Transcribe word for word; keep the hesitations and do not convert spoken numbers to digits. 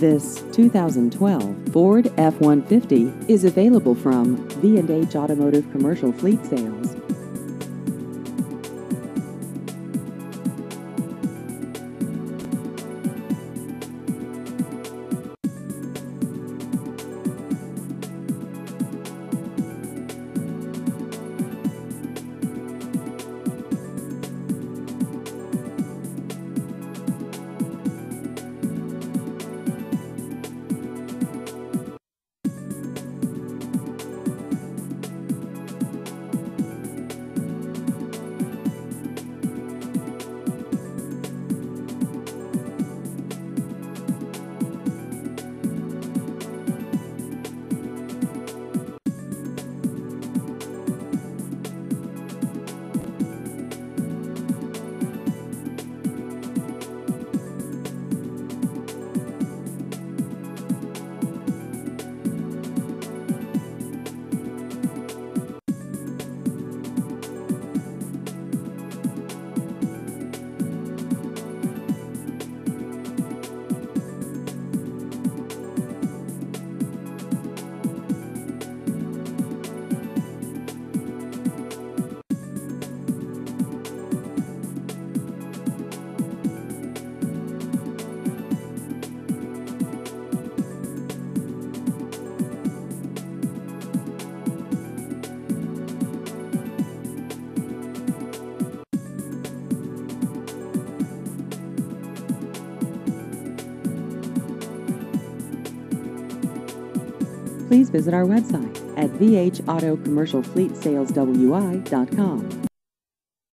This two thousand twelve Ford F one fifty is available from V and H Automotive Commercial Fleet Sales. Please visit our website at v h auto commercial fleet sales w i dot com.